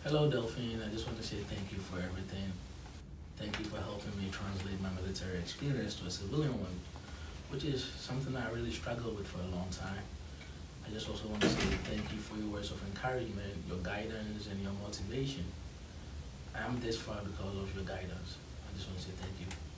Hello, Delphine. I just want to say thank you for everything. Thank you for helping me translate my military experience to a civilian one, which is something I really struggled with for a long time. I just also want to say thank you for your words of encouragement, your guidance, and your motivation. I am this far because of your guidance. I just want to say thank you.